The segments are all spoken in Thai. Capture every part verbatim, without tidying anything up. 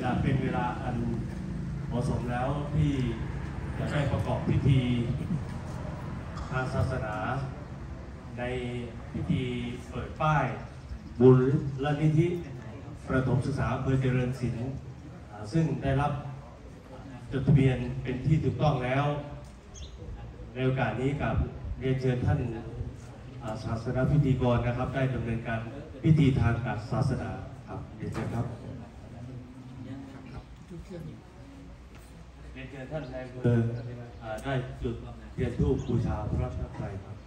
จะเป็นเวลาอันเหมาะสมแล้วที่จะได้ประกอบพิธีทางศาสนาในพิธีเปิดป้ายบุญและนิธิประถมศึกษาอำเภอเจริญศิลป์ซึ่งได้รับจดทะเบียนเป็นที่ถูกต้องแล้วในโอกาสนี้กับเรียนเชิญท่านศาสนาพิธีกรนะครับได้ดำเนินการพิธีทางการศาสนาครับเรียนเชิญครับเรียนเชิญท่านนายอำเภอได้จุดเทียนธูปบูชาพระรัตนตรัยครับ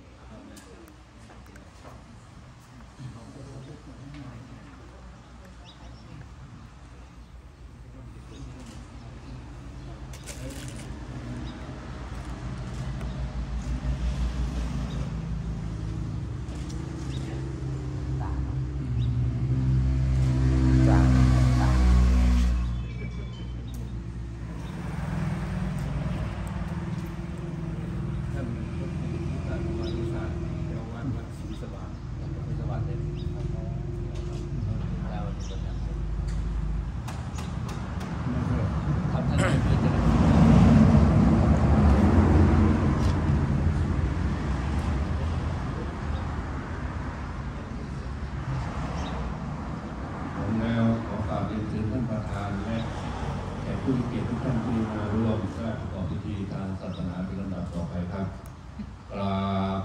ผู้มีเกียรติทุกท่านที่มาร่วมประกอบพิธีทางศาสนาเป็นลำดับต่อไปครับกราบ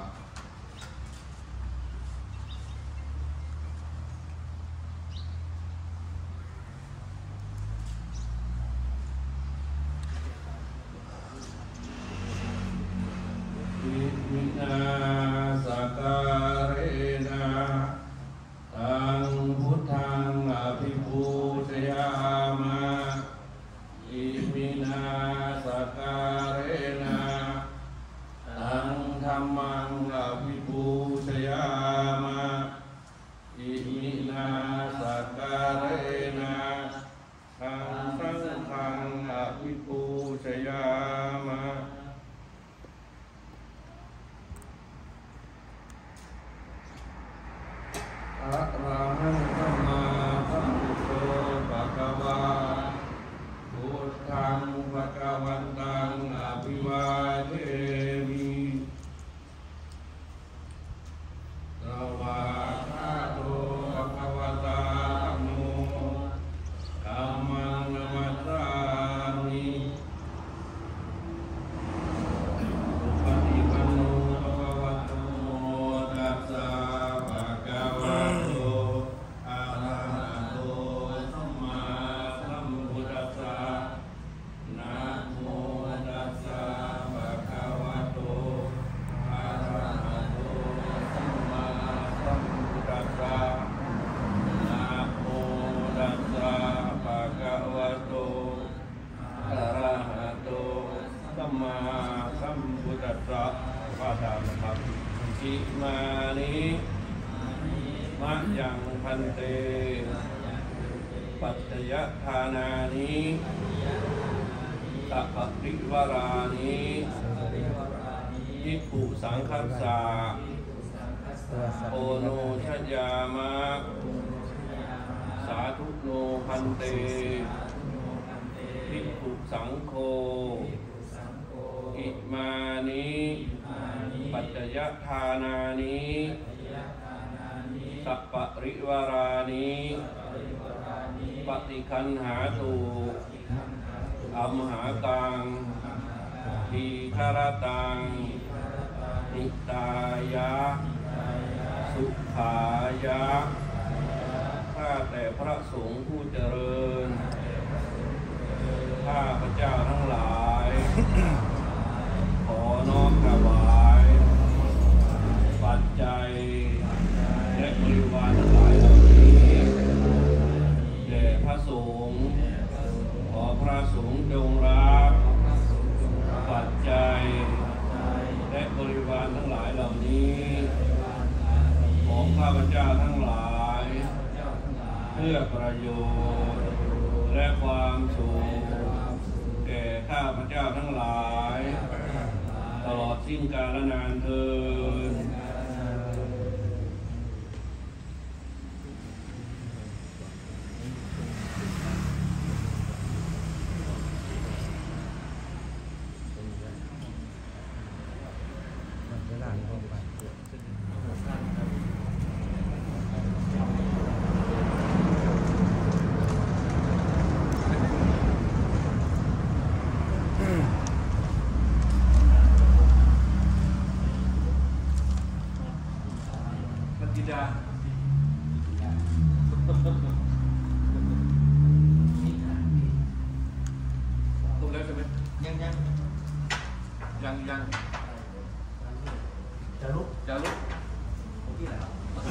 อิมินาสการเรนะตังพุทธังอภิปูชยามะอิมินาสการเรนะตังธัมมังอภิปูชยามะอิมินาสการเรนะตังสังฆังอภิปูชยามะอะระหังสัมมาสัมพุทโธภะคะวาพุทธังภะคะวันตังอภิวาเทมิสวากขาโตภะคะวะตาธัมโมธัมมังนัมมัสสามิสุปฏิปันโนภะคะวะโตตัสสะภะคะวะโตอะระหะโตสัมมาสัมพุทธัสสะนะโมตัสสะภะคะวะโตอะระหะโตสัมมาสัมพุทธัสสะนะโมตัสสะภะคะวะโตอะระหะโตสัมมาสัมพุทธัสสะพระธรรมครับอิมานิมะยังพันเตปัจจยทานานิสัพพริวารานิภิกขุสังคัสสะโอโนชยามะสาธุโนพันเตภิกขุสังโฆอิมานิปัจจยทานานิสัพพริวารานิปฏิคันหาตุอัมหากังทีฆรตังนิตายะสุขายะข้าแต่พระสงฆ์ผู้เจริญข้าพระเจ้าทั้งหลายขอน้อมถวายปัจจัยและบริวารทั้งหลายเหล่านี้แด่พระสงฆ์ขอพระสงฆ์จงรับปัจจัยและบริวารทั้งหลายเหล่านี้ของข้าพเจ้าทั้งหลายเพื่อประโยชน์และความสุขแก่ข้าพเจ้าทั้งหลายตลอดสิ้นกาลนานเทอญยังยังจะลุกจะลุกที่ไหนครับ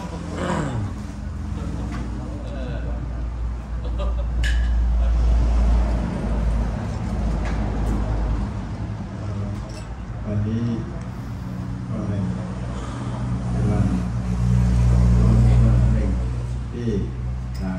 วันนี้ก็เป็นวันวันหนึ่งที่ทาง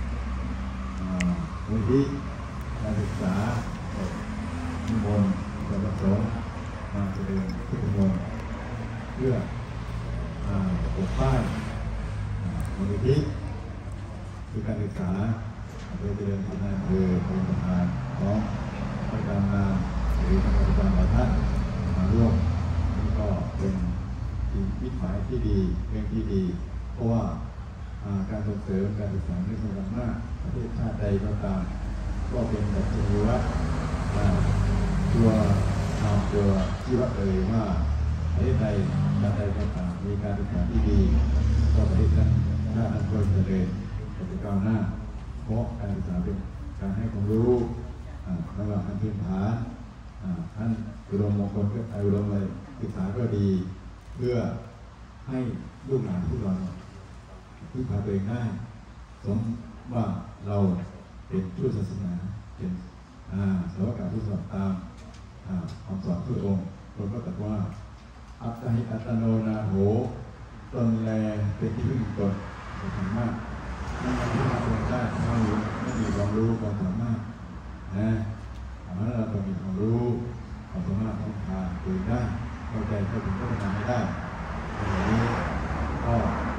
มูลที่การศึกษานิมนต์พระสงฆ์มาแสดงพุทธมนต์เพื่อปกป้องมูลที่คือการศึกษาโดยเจริญพัฒนาคือเป็นประธานของประจำงานหรือประจำหลายท่านมาร่วมนี่ก็เป็นมิตรหมายที่ดีเรื่องที่ดีเพราะว่าการส่งเสริมการศึกษาในสมัยหน้าประเทศชาติใดก็ตามก็เป็นแบบชีวะตัวทำตัวชีวะเลยว่าประเทศใดชาติใดก็ตามมีการศึกษาที่ดีก็ประเทศนั้นชาตินั้นก็เจริญจะก้าวหน้าเพราะการศึกษาเป็นการให้ความรู้ระหว่างขั้นพื้นฐานท่านอุดมมงคลก็อุดมเลยศึกษาก็ดีเพื่อให้ลูกหลานพวกเราพึ่งพาตัวเองได้สมว่าเราเป็นผู้ศาสนาเป็นสาวกผู้สอนตามคำสอนพระองค์พระองค์ก็ตรัสว่าอัตติอัตโนนาโหตนแลเป็นที่พึ่งตนเป็นธรรมะนั่นหมายถึงว่าเราได้เราไม่มีความรู้ความสามารถนะเพราะฉะนั้นเราต้องมีความรู้ความสามารถต้องพาตัวเองได้เข้าใจเข้าถึงพัฒนาไม่ได้อย่างนี้ก็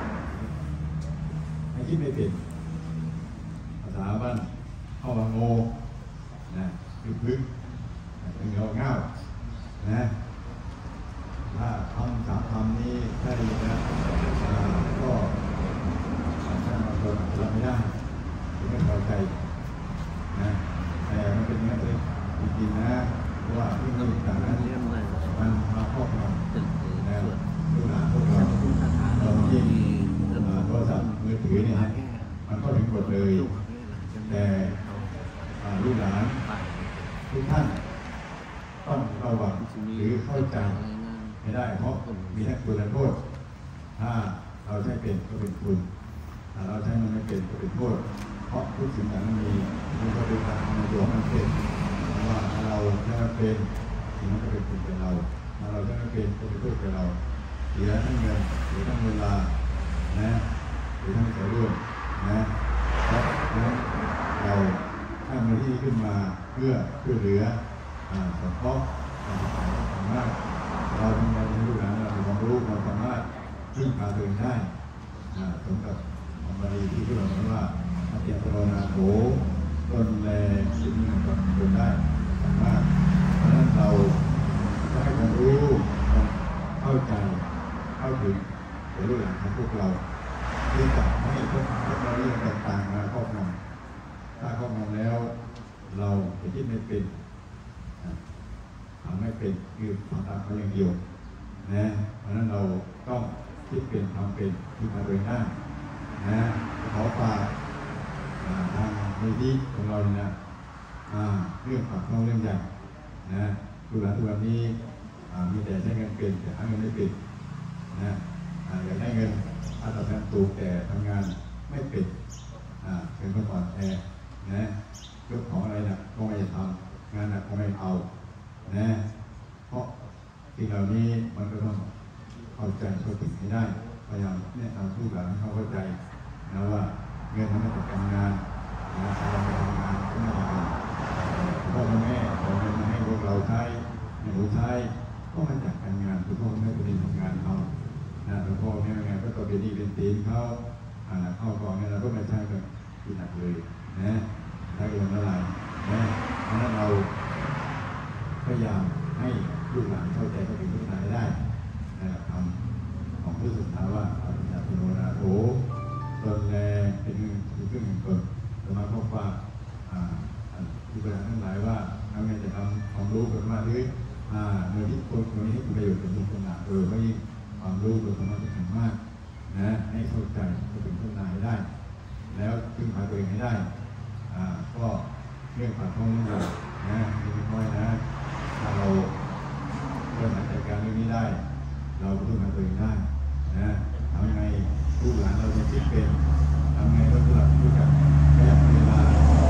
ให้คิดไม่เป็นภาษาบ้านเข้ามาโง่นะคือพึ่งเป็นเงาเงานะถ้าทำสามคำนี้ได้นะก็ท่านบางคนรับไม่ได้ไม่พอใจนะแต่มันเป็นอย่างนี้จริงๆนะเพราะว่าที่มันต่างนั้นมันมาครอบงำนะลูกหลานพวกเราเราที่โทรศัพท์มือถือเนี่ยมันก็ถึงหมดเลยแต่ลูกหลานทุกท่านต้องระวังหรือเข้าใจไม่ได้เพราะมีทั้งคุณและโทษถ้าเราใช้เป็นก็เป็นคุณถ้าเราใช้มันไม่เป็นก็เป็นโทษเพราะทุกสิ่งอย่างนั้นมีมันก็เป็นการในตัวมันเป็นว่าถ้าเราใช้มันเป็นสิ่งนั้นก็เป็นคุณเป็นเราถ้าเราใช้มันเป็นก็เป็นโทษเป็นเราเสียทั้งเงินเสียทั้งเวลานะหรือทั้งใจร่วมนะเพราะฉะนั้นเราสร้างมูลที่ขึ้นมาเพื่อช่วยเหลือสงเคราะห์การศึกษาสามารถเราทำงานในรูปแบบเราความรู้ความสามารถพึ่งพาตัวเองได้สมกับคำบาลีที่พูดถึงว่าอาเตียตโรนาโถตนแลสิ่งหนึ่งกับตนได้สามารถเพราะฉะนั้นเราต้องให้ความรู้เข้าใจเข้าถึงในรูปแบบของพวกเราที่จะให้เทคโนโลยีต่างๆมาครอบงำถ้าครอบงำแล้วเราจะคิดไม่เป็นทำไม่เป็นคือทำตามเขาอย่างเดียวนะเพราะฉะนั้นเราต้องคิดเป็นทำเป็นที่มาโดยหน้านะขอฝากทางมูลที่ของเราเนี่ยเรื่องฝากเข้าเรื่องใหญ่นะดูแลทุกวันนี้มีแต่ใช้เงินเป็นแต่หาเงินไม่เป็นนะอยากได้เงินอาตแทนตูแต่ทำงานไม่เป็นเป็นคนอ่อนแอนะยกของอะไรนะก็ไม่ทำงานหนักก็ไม่เอานะเพราะสิ่งเหล่านี้มันก็ต้องเข้าใจเข้าถึงให้ได้พยายามแนะนำผู้หลังให้เข้าใจนะว่าเงินทำมาจากการงานนะเราไปทำงานก็ไม่ได้พ่อแม่เอาเงินมาให้พวกเราใช้ให้หนูใช้ก็มาจากการงานคือพ่อแม่เป็นทำงานเขานะแล้วพ่อแม่งานก็ต้องเป็นหนี้เป็นสินเขาเข้ากองเนี่ยเราก็ไม่ใช่กันที่หนักเลยนะใช้กันเท่าไหร่นะเพราะนั้นเราพยายามให้ลูกหลานเข้าใจเข้าถึงพุทธศาสนาได้นะครับทำของพุทธศาสนาว่าอาจารย์โนนาโถตนแลเป็นคือเครื่องแห่งตนสมาคมว่าผู้บริหารทั้งหลายว่าทำไงจะทำความรู้กันว่าหรือเมื่อที่คนคนนี้ให้ประโยชน์กับทุกคนเออไม่ความรู้โดยสามารถจะทำมากนะให้เข้าใจเข้าถึงพุทธศาสนาให้ได้แล้วพึ่งพาตัวเองให้ได้ก็เรื่องปากท้องนี่แหละนะไม่ค่อยนะถ้าเรารื่องนี้ได้เราก็พึ่งพาตัวเองได้นะทำยังไงลูกหลานเราจะคิดเป็นทำยังไงเราจะหลับด้วยกันประหยัดเวลา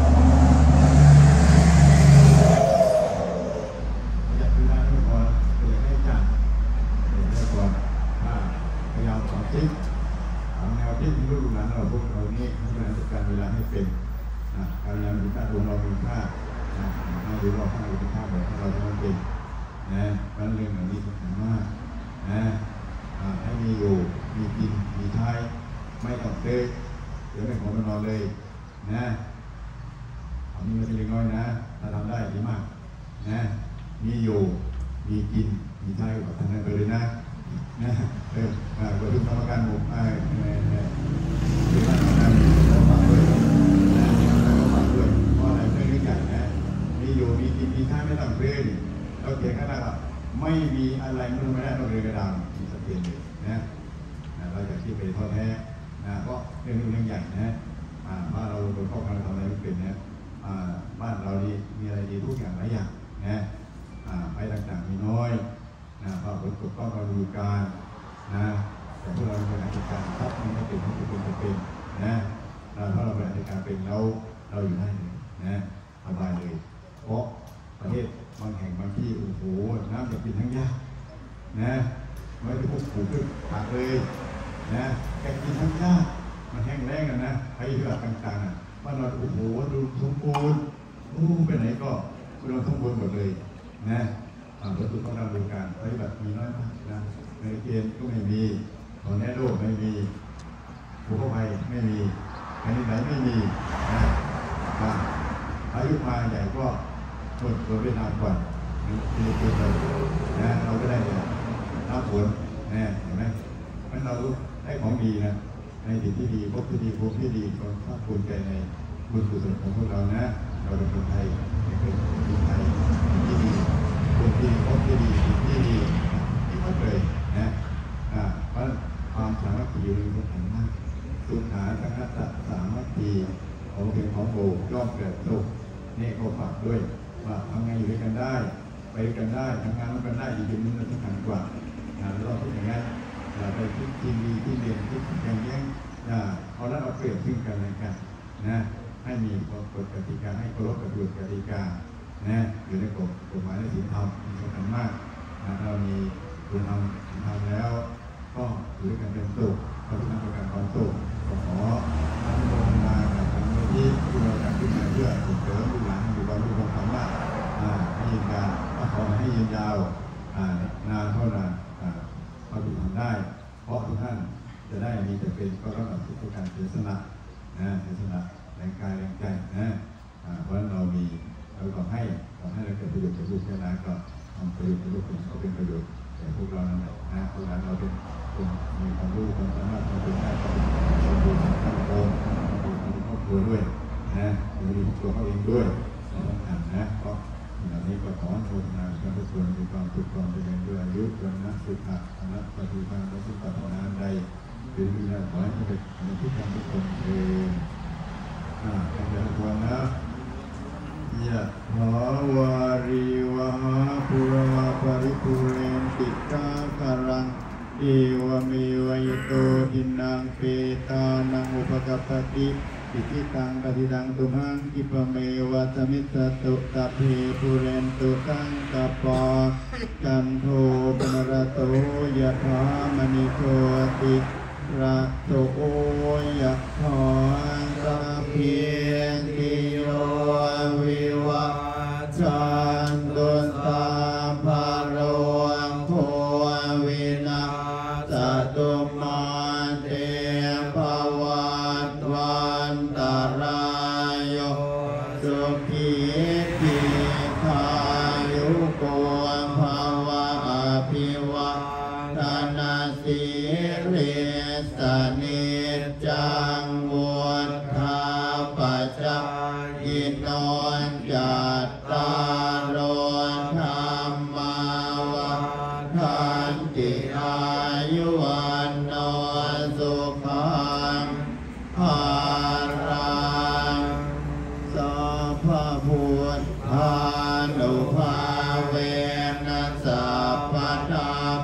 ประหยัดเวลาไม่พอประหยัดให้จัดประหยัดให้ก่อนพยายามสอนคิดทำแนวคิดที่ลูกหลานเราพวกเรานี้ให้บริหารจัดการเวลาให้เป็นการงานมีค่าตัวเรามีค่าเราดูเราข้างมีค่าแบบเราจะเป็นนะการเรื่องแบบนี้สำคัญมากนะให้มีอยู่มีกินมีใช้ไม่ต้องเตะเดี๋ยวไม่ขอมานอนเลยนะอันนี้ไม่ใช่เล็กน้อยนะถ้าทำได้ดีมากนะมีอยู่มีกินมีใช้กับทางนั้นไปเลยนะนะเออมาเปิดทุกกรรมการหมู่ไอ้ทุกท่านนะเราฝากด้วยนะเราฝากด้วยเพราะอะไรไม่เรื่องใหญ่นะมีอยู่มีกินมีใช้ไม่ต้องเตะเราเขียนกันนะครับไม่มีอะไรมันไม่ได้ต้องเรียนกระดานมีสักเพียงเลยนะเราอยากที่ไปท้อแท้นะเพราะเรื่องนี้เรื่องใหญ่นะบ้านเราโดนครอบครัวทำอะไรไม่เป็นนะบ้านเราดีมีอะไรดีทุกอย่างหลายอย่างนะไปต่างๆมีน้อยนะเพราะผลตกต้องเราดูการนะแต่พวกเราเป็นอาชีพการทรัพย์มันไม่เป็นทุกคนจะเป็นนะถ้าเราเป็นอาชีพการเป็นเราเราอยู่ได้เลยนะสบายเลยเพราะประเทศบางแห่งบางที่โอ้โหน้ำจะกินทั้งยากนะไม่ได้พวกปลูกพืชผักเลยนะแกกินทั้งยากมันแห้งแล้งกันนะภัยพิบัติต่างๆบ้านเราโอ้โหดูสมบูรณ์โอ้ไปไหนก็ดูสมบูรณ์หมดเลยนะวัตถุต้องดำเนินการภัยพิบัติมีน้อยมากนะในเกณฑ์ก็ไม่มีตอนนี้โลกไม่มีภูเขาไฟไม่มีแผ่นดินไหวไม่มีนะอายุมาใหญ่ก็หมดตัวเวียดนามก่อนฟิลิปปินส์เลยนะเราก็ได้เนี่ยน้ำฝนนะเห็นไหมมันเราได้ของดีนะในสิ่งที่ดีพบที่ดีพบที่ดีก็ภาคภูมิใจในบุญกุศลของพวกเรานะเราเป็นคนไทยเป็นคนไทยที่ดีคนที่พบที่ดีสิ่งที่ดีที่หมดเลยนะเพราะความสามัคคีเป็นสำคัญมากสุขาสังฆะสามัคคีของเป็นของโบย่อมเกิดสุขนี่เขาฝากด้วยว่าทำงานอยู่ด้วยกันได้ไปด้วยกันได้ทำงานร่วมกันได้อีกอย่างนึงสำคัญกว่าเราพูดอย่างนั้นอย่าไปคิดทีดีที่เด่นที่แข่งแย่งเอาละเอาเปรียบซึ่งกันและกันนะให้มีกฎกติกาให้เคารพกฎกติกานะอยู่ในกฎกฎหมายและศีลธรรมสำคัญมากเรามีคุณธรรมศีลธรรมแล้วก็อยู่ด้วยกันเป็นสุขเราทำการความสุขขออนุโมทนากับทางมูลที่ที่เราจัดขึ้นมาเพื่อส่งเสริมลูกหลานอยู่บนรูปธรรมะให้ยืนยาวขอให้ยืนยาวนานเท่านานเราดูทำได้เพราะทุกท่านจะได้มีแต่เป็นก็ต้องเอาทุกการเสียสละนะเสียสละแรงกายแรงใจนะเพราะฉะนั้นเรามีเราขอให้ขอให้เราเกิดประโยชน์จากลูกแค่นั้นก็ทำประโยชน์จากลูกก็เป็นประโยชน์แต่พวกเรานั่นแหละนะพวกเราเราเป็นคนมีความรู้ความสามารถความเป็นได้ความเป็นความเป็นความเป็นความเป็นครอบครัวด้วยนะมีตัวเขาเองด้วยสำคัญนะเพราะอย่างนี้ก็ขออนุโมทนาการทุกคนมีความสุขความเจริญด้วยอายุวันนะสุขะอนัตตาภาและสุขภาพใดเป็นวิญญาณขอให้เป็นในทุกท่านทุกคนเองอ่าเป็นอย่างทุกคนนะยะถาวาริวหาปุราปริปุเรนติกาการังเอวเมวะยโตทินังเปตานังอุปกัปปติอิทิตังปฏิตังตุมังกิปเมวะสมิสตุตะเพปุเรนตุตังกปาจันโทปนรโตยะถามณิโชติระโตยะถาสัพเพติโยวิวัชชันตุสัพพะโรโควินาศตุมาเตภวัตวันตรายโยสุขีทีขายุโกภวะอภิวาทนาสิริสนิจจังวุฒาปัจจายโนจัตตารโธรรมวัฏันติอายุวันโนสุขังภารังสัพพะพุทธานุภาเวนะสัพพะธรร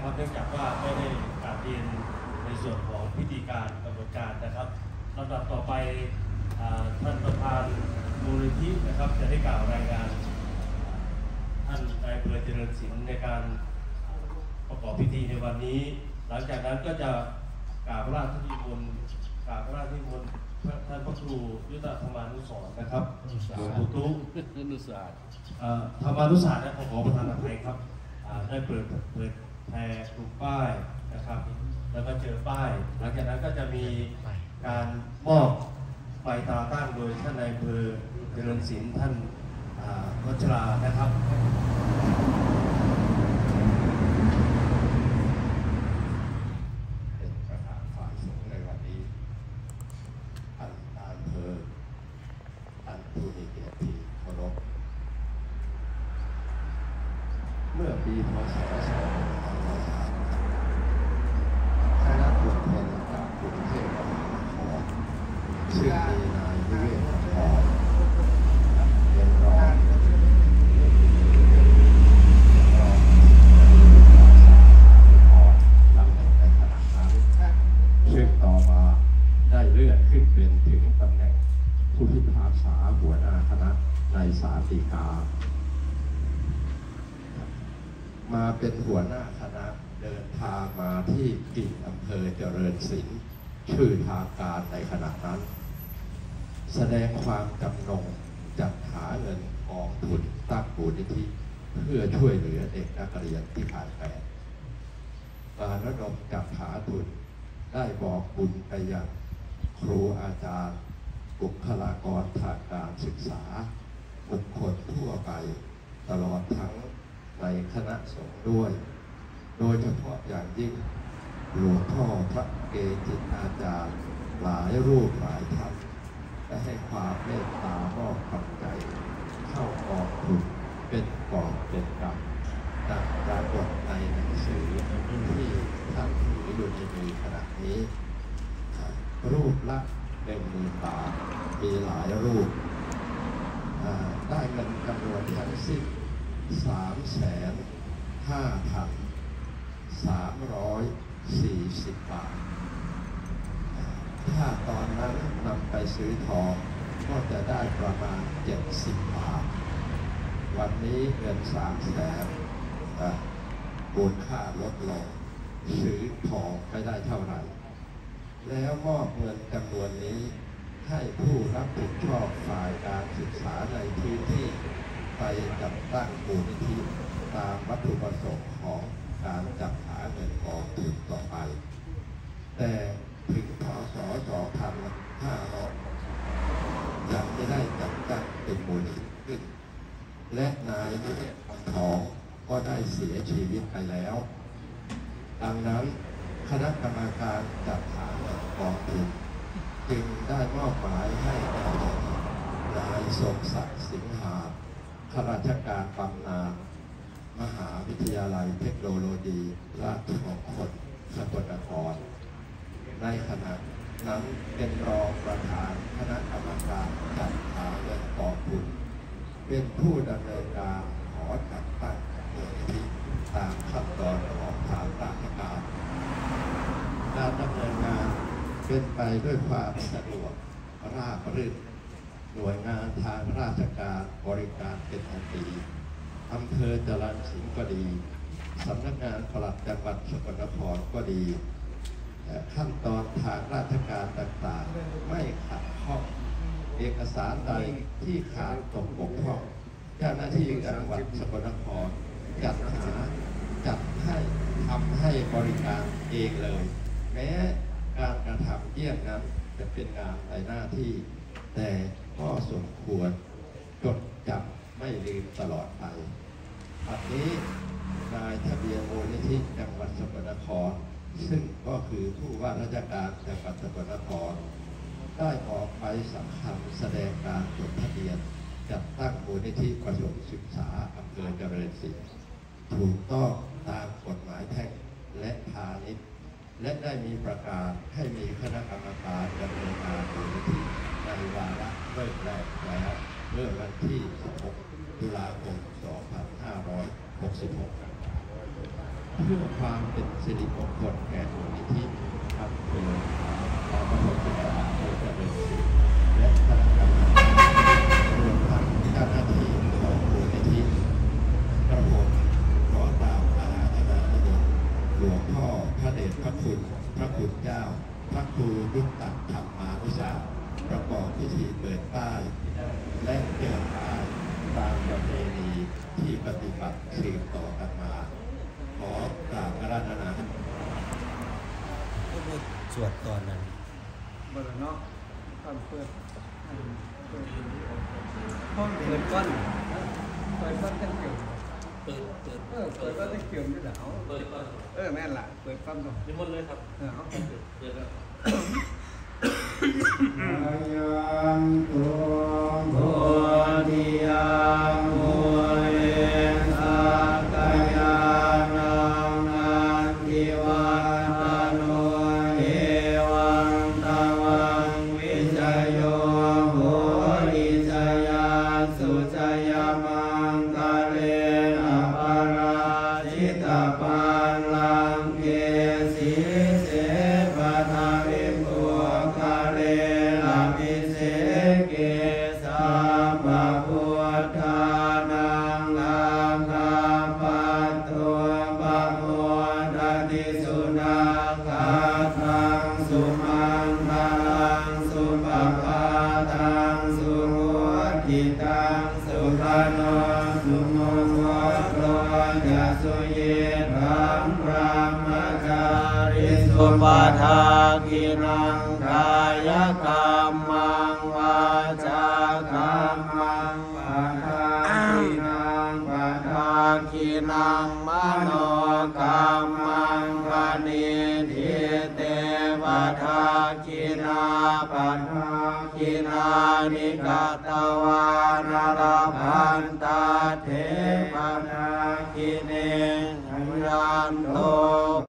นะครับเนื่องจากว่าไม่ได้กราบเรียนในส่วนของพิธีการกำหนดการนะครับลำดับต่อไปท่านประธานมูลนิธินะครับจะได้กล่าวรายงานท่านนายอำเภอเจริญศิลป์ในการประกอบพิธีในวันนี้หลังจากนั้นก็จะกราบพระราชนิมนต์กราบพระราชนิมนต์ท่านพระครูยุทธธรรมานุสรณ์นะครับหลวงปู่ตู้นุศาสตร์ธรรมานุศาสตร์นะขอประธานอภัยครับได้เปิดเปิดแพร่กลุ่มป้ายนะครับแล้วก็เจอป้ายหลังจากนั้นก็จะมีการมอบไฟตราตั้งโดยท่านนายอำเภอเจริญศิลป์ท่านวัชรานะครับเป็นประธานฝ่ายสงฆ์ในวันนี้ท่านนายอำเภอท่านผู้มีเกียรติที่เคารพเมื่อปีพ.ศ. สองพันห้าร้อยสามสิบคณะบุคคลจากกรุงเทพมหานครซึ่งมีนายวิเวกทองเป็นรองรองรักษาการตำแหน่งในขณะนั้นซึ่งต่อมาได้เลื่อนขึ้นเป็นถึงตำแหน่งผู้พิพากษาหัวหน้าคณะในศาลฎีกามาเป็นหัวหน้าคณะเดินทางมาที่กิ่งอำเภอเจริญศิลป์ชื่อทางการในขณะนั้นแสดงความจำนงจัดหาเงินกองทุนตั้งมูลนิธิเพื่อช่วยเหลือเด็กนักเรียนที่ขาดแคลนการระดมจัดหาทุนได้บอกบุญไปยังครูอาจารย์บุคลากรทางการศึกษาบุคคลทั่วไปตลอดทั้งในคณะสงฆ์ด้วยโดยเฉพาะอย่างยิ่งหลวงพ่อพระเกจิอาจารย์หลายรูปหลายท่านได้ให้ความเมตตามอบกำลังใจเข้ากองทุนเป็นกองเป็นกำดังปรากฏในหนังสือที่ท่านถืออยู่ในมือขณะนี้รูปละหนึ่งหมื่นบาทมีหลายรูปได้เงินจำนวนทั้งสิ้นสามแสนห้าพันสามร้อยสี่สิบบาทถ้าตอนนั้นนำไปซื้อทองก็จะได้ประมาณเจ็ดสิบบาทวันนี้เงินสามแสนมูลค่าลดลงซื้อทองไม่ได้เท่าไหร่แล้วมอบเงินจำนวนนี้ให้ผู้รับผิดชอบฝ่ายการศึกษาในพื้นที่ไปจัดตั้งมูลนิธิตามวัตถุประสงค์ของการจัดหาเงินกองทุนต่อไปแต่ถึงพ.ศ. สองพันห้าร้อยยังไม่ได้จัดตั้งเป็นมูลนิธิขึ้นและนายวิเวกทองก็ได้เสียชีวิตไปแล้วดังนั้นคณะกรรมการจัดหาเงินกองทุนจึงได้มอบหมายให้นายสมศักดิ์สิงหาข้าราชการบำนาญมหาวิทยาลัยเทคโนโลยีราชมงคลสกลนครในขณะนั้นเป็นรองประธานคณะกรรมการจัดหาเงินกองทุนเป็นผู้ดำเนินการขอจัดตั้งมูลนิธิตามขั้นตอนของทางราชการการดำเนินงานเป็นไปด้วยความสะดวกราบรื่นหน่วยงานทางราชการบริการเป็นอันดีอำเภอจรัญสิงห์ก็ดีสำนักงานปลัดจังหวัดสกลนครก็ดีขั้นตอนทางราชการต่างๆไม่ขัดข้องเอกสารใดที่ขาดตกบกพร่องเจ้าหน้าที่จังหวัดสกลนครจัดหาจัดให้ทำให้บริการเองเลยแม้การกระทำเยี่ยงนั้นจะเป็นงานในหน้าที่แต่ก็สมควรจดจำไม่ลืมตลอดไปปัจจุบันนี้นายทะเบียนมูลนิธิจังหวัดสกลนครซึ่งก็คือผู้ว่าราชการจังหวัดสกลนครได้ออกใบสำคัญแสดงการจดทะเบียนจัดตั้งมูลนิธิประถมศึกษาอำเภอเจริญศิลป์ถูกต้องตามกฎหมายแพ่งและพาณิชย์และได้มีประกาศให้มีคณะกรรมการดำเนินงานมูลนิธิในวาระเริ่มแรกแล้วเมื่อวันที่ สิบหก ตุลาคม สองพันห้าร้อยหกสิบหกเพื่อความเป็นสิริมงคลแก่มูลนิธิครับโดยขอประสบการณ์โดยเจริญศิริและคณะกรรมการรวมทั้งเจ้าหน้าที่ของมูลนิธิกระผมขอกราบอาราธนาหลวงพ่อพระเดชพระคุณพระคุณเจ้าพระครูยุคตัดธรรมานุสาสน์ประกอบพิธีเปิดป้ายและเจิมป้ายตามประเพณีที่ปฏิบัติสืบต่อกันมาขอกราบอาราธนาก็สวดตอนนั้นบนเนาะตอนเปิดห้องเปิดก้อนเปิดก้อนตั้งเกี่ยวเปิดเปิดเออเปิดก้อนตั้งเกี่ยวนี่แหละเอาเปิดก้อนเออแม่นละเปิดก้อนก่อนนิมนต์เลยครับเออเอาเปิดเปิดแล้วยังตัวทิยังโมเรสักยานังนันทิวันตโนเอวังตวังวิจโยโหริจยาสุจยมังกะเลนะปาราชิตาปันลังเกสีเสปะทาวิปุกะเลนะมิเสเกสัมปะพุทธานังอาคาปัตโตปะโมทติสุนาคาทังสุมันทังสุปปาทังสุโหติตังสุขโนสุโมโหโตจะสุเยธังพระมจาริสุปาทากินังกายกรรมังวาจากรรมังปะทากินังปะทากินังมโนกรรมังปณิทิเตปะทากินาปะทากินานิกตวานรพันตาเทปะทากิเนยันโต